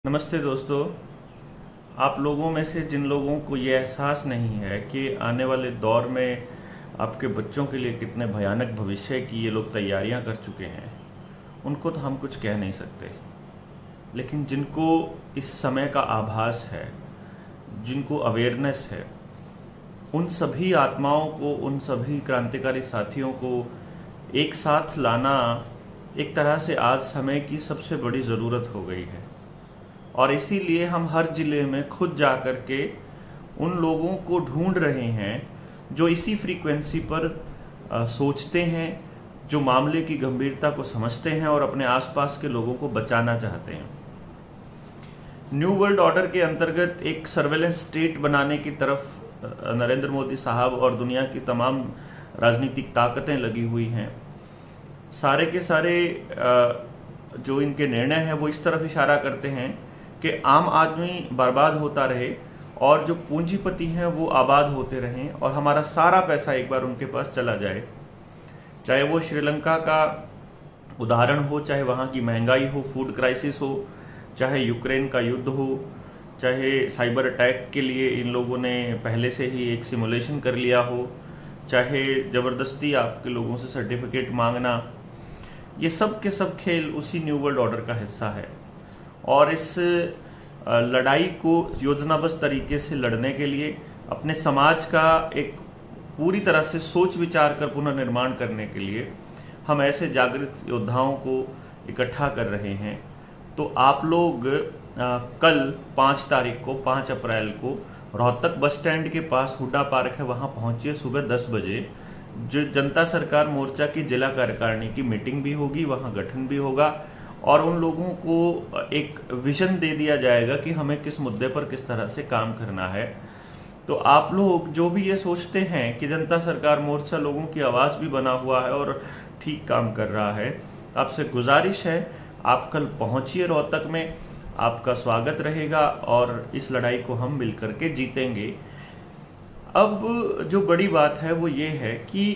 नमस्ते दोस्तों। आप लोगों में से जिन लोगों को ये एहसास नहीं है कि आने वाले दौर में आपके बच्चों के लिए कितने भयानक भविष्य की ये लोग तैयारियां कर चुके हैं, उनको तो हम कुछ कह नहीं सकते। लेकिन जिनको इस समय का आभास है, जिनको अवेयरनेस है, उन सभी आत्माओं को, उन सभी क्रांतिकारी साथियों को एक साथ लाना एक तरह से आज समय की सबसे बड़ी ज़रूरत हो गई है। और इसीलिए हम हर जिले में खुद जा कर के उन लोगों को ढूंढ रहे हैं जो इसी फ्रीक्वेंसी पर सोचते हैं, जो मामले की गंभीरता को समझते हैं और अपने आसपास के लोगों को बचाना चाहते हैं। न्यू वर्ल्ड ऑर्डर के अंतर्गत एक सर्वेलेंस स्टेट बनाने की तरफ नरेंद्र मोदी साहब और दुनिया की तमाम राजनीतिक ताकतें लगी हुई हैं। सारे के सारे जो इनके निर्णय हैं वो इस तरफ इशारा करते हैं कि आम आदमी बर्बाद होता रहे और जो पूंजीपति हैं वो आबाद होते रहें और हमारा सारा पैसा एक बार उनके पास चला जाए। चाहे वो श्रीलंका का उदाहरण हो, चाहे वहाँ की महंगाई हो, फूड क्राइसिस हो, चाहे यूक्रेन का युद्ध हो, चाहे साइबर अटैक के लिए इन लोगों ने पहले से ही एक सिमुलेशन कर लिया हो, चाहे ज़बरदस्ती आपके लोगों से सर्टिफिकेट मांगना, ये सब के सब खेल उसी न्यू वर्ल्ड ऑर्डर का हिस्सा है। और इस लड़ाई को योजनाबद्ध तरीके से लड़ने के लिए अपने समाज का एक पूरी तरह से सोच विचार कर पुनर्निर्माण करने के लिए हम ऐसे जागृत योद्धाओं को इकट्ठा कर रहे हैं। तो आप लोग कल 5 तारीख को, 5 अप्रैल को रोहतक बस स्टैंड के पास हुड्डा पार्क है, वहां पहुंचिए सुबह 10 बजे। जो जनता सरकार मोर्चा की जिला कार्यकारिणी की मीटिंग भी होगी, वहां गठन भी होगा और उन लोगों को एक विजन दे दिया जाएगा कि हमें किस मुद्दे पर किस तरह से काम करना है। तो आप लोग जो भी ये सोचते हैं कि जनता सरकार मोर्चा लोगों की आवाज़ भी बना हुआ है और ठीक काम कर रहा है, आपसे गुजारिश है आप कल पहुंचिए रोहतक में, आपका स्वागत रहेगा और इस लड़ाई को हम मिलकर के जीतेंगे। अब जो बड़ी बात है वो ये है कि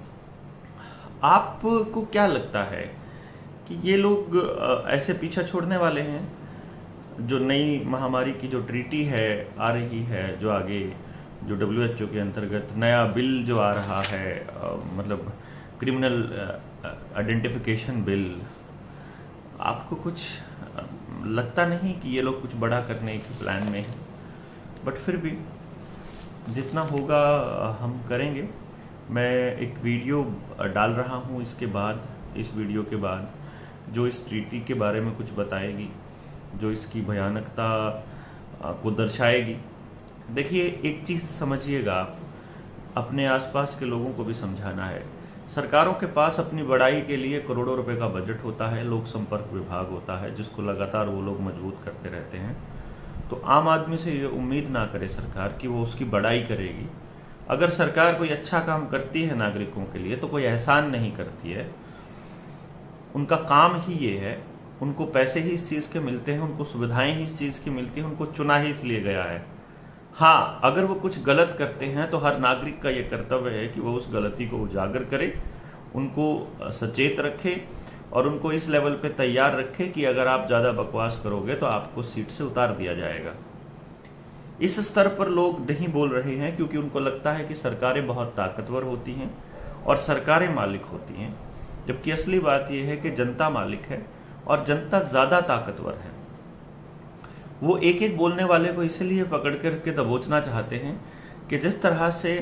आपको क्या लगता है कि ये लोग ऐसे पीछा छोड़ने वाले हैं? जो नई महामारी की जो ट्रीटी है आ रही है, जो आगे जो WHO के अंतर्गत नया बिल जो आ रहा है, मतलब क्रिमिनल आइडेंटिफिकेशन बिल, आपको कुछ लगता नहीं कि ये लोग कुछ बड़ा करने के प्लान में है? बट फिर भी जितना होगा हम करेंगे। मैं एक वीडियो डाल रहा हूँ इसके बाद, इस वीडियो के बाद, जो इस ट्रीटी के बारे में कुछ बताएगी, जो इसकी भयानकता को दर्शाएगी। देखिए, एक चीज़ समझिएगा, आप अपने आसपास के लोगों को भी समझाना है। सरकारों के पास अपनी बड़ाई के लिए करोड़ों रुपए का बजट होता है, लोक संपर्क विभाग होता है जिसको लगातार वो लोग मजबूत करते रहते हैं। तो आम आदमी से ये उम्मीद ना करे सरकार कि वो उसकी बड़ाई करेगी। अगर सरकार कोई अच्छा काम करती है नागरिकों के लिए तो कोई एहसान नहीं करती है। उनका काम ही ये है, उनको पैसे ही इस चीज़ के मिलते हैं, उनको सुविधाएं ही इस चीज़ की मिलती हैं, उनको चुना ही इसलिए गया है। हाँ, अगर वो कुछ गलत करते हैं तो हर नागरिक का ये कर्तव्य है कि वो उस गलती को उजागर करे, उनको सचेत रखे और उनको इस लेवल पे तैयार रखे कि अगर आप ज़्यादा बकवास करोगे तो आपको सीट से उतार दिया जाएगा। इस स्तर पर लोग नहीं बोल रहे हैं क्योंकि उनको लगता है कि सरकारें बहुत ताकतवर होती हैं और सरकारें मालिक होती हैं, जबकि असली बात यह है कि जनता मालिक है और जनता ज़्यादा ताकतवर है। वो एक एक बोलने वाले को इसलिए पकड़ करके दबोचना चाहते हैं कि जिस तरह से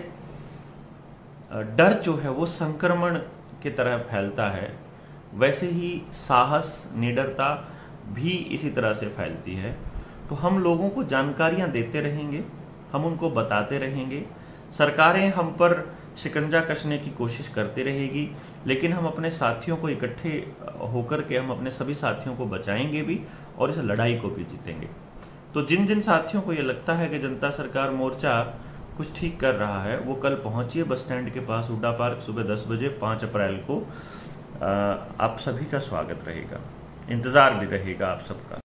डर जो है वो संक्रमण की तरह फैलता है, वैसे ही साहस, निडरता भी इसी तरह से फैलती है। तो हम लोगों को जानकारियां देते रहेंगे, हम उनको बताते रहेंगे। सरकारें हम पर शिकंजा कसने की कोशिश करती रहेगी, लेकिन हम अपने साथियों को इकट्ठे होकर के हम अपने सभी साथियों को बचाएंगे भी और इस लड़ाई को भी जीतेंगे। तो जिन जिन साथियों को ये लगता है कि जनता सरकार मोर्चा कुछ ठीक कर रहा है, वो कल पहुंचिए बस स्टैंड के पास हुड्डा पार्क सुबह 10 बजे 5 अप्रैल को। आप सभी का स्वागत रहेगा, इंतज़ार भी रहेगा आप सबका।